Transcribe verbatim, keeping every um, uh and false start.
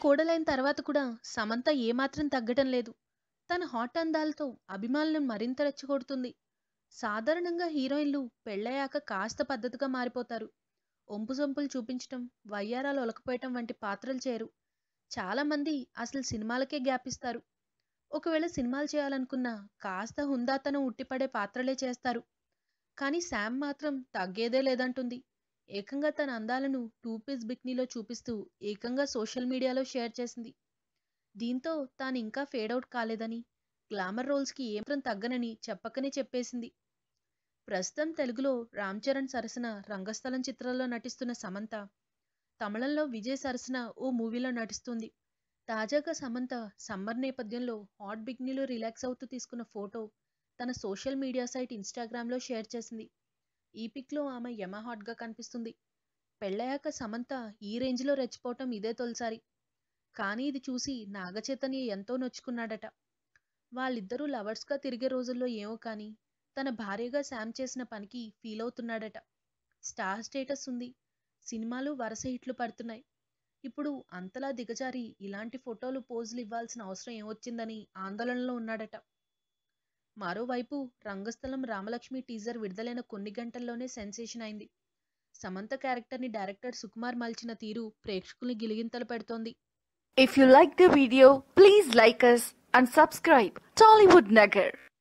కోడలైన తర్వాత కూడా సమంత ఏమాత్రం తగ్గటం లేదు. తన హాట్ అందాలతో అభిమానులను మరింత రెచ్చగొడుతుంది. సాధారణంగా హీరోయిన్లు పెళ్ళయ్యాక కాస్త పద్ధతిగా మారిపోతారు. ఒంపు సొంపులు చూపించటం, వయ్యారాలు ఒలకపోయటం వంటి పాత్రలు చేయరు. చాలా మంది అసలు సినిమాలకే గ్యాప్ ఇస్తారు. ఒకవేళ సినిమాలు చేయాలనుకున్నా కాస్త హుందాతనం ఉట్టిపడే పాత్రలే చేస్తారు. కానీ శామ్ మాత్రం తగ్గేదే లేదంటుంది. ఏకంగా తన అందాలను టూ పీస్ బిక్నీలో చూపిస్తూ ఏకంగా సోషల్ మీడియాలో షేర్ చేసింది. దీంతో తాను ఇంకా ఫేడౌట్ కాలేదని, గ్లామర్ రోల్స్కి ఏమాత్రం తగ్గనని చెప్పకనే చెప్పేసింది. ప్రస్తుతం తెలుగులో రామ్ చరణ్ సరసన రంగస్థలం చిత్రాల్లో నటిస్తున్న సమంత, తమిళంలో విజయ్ సరసన ఓ మూవీలో నటిస్తుంది. తాజాగా సమంత సమ్మర్ నేపథ్యంలో హాట్ బిక్నీలో రిలాక్స్ అవుతూ తీసుకున్న ఫోటో తన సోషల్ మీడియా సైట్ ఇన్స్టాగ్రామ్లో షేర్ చేసింది. ఈ పిక్లో ఆమె యమ హాట్గా కనిపిస్తుంది. పెళ్ళయ్యాక సమంత ఈ రేంజ్లో రెచ్చిపోవటం ఇదే తొలిసారి. కానీ ఇది చూసి నాగచైతన్య ఎంతో నొచ్చుకున్నాడట. వాళ్ళిద్దరూ లవర్స్గా తిరిగే రోజుల్లో ఏమో కానీ తన భార్యగా శామ్ చేసిన పనికి ఫీల్ అవుతున్నాడట. స్టార్ స్టేటస్ ఉంది, సినిమాలు వరుస హిట్లు పడుతున్నాయి. ఇప్పుడు అంతలా దిగజారి ఇలాంటి ఫోటోలు పోజులు ఇవ్వాల్సిన అవసరం ఏమొచ్చిందని ఆందోళనలో ఉన్నాడట. మరోవైపు రంగస్థలం రామలక్ష్మి టీజర్ విడుదలైన కొన్ని గంటల్లోనే సెన్సేషన్ అయింది. సమంత క్యారెక్టర్ని డైరెక్టర్ సుకుమార్ మలిచిన తీరు ప్రేక్షకుల్ని గిలిగింతలు పెడుతోంది. If you like the video, please like us and subscribe Tollywood Nagar.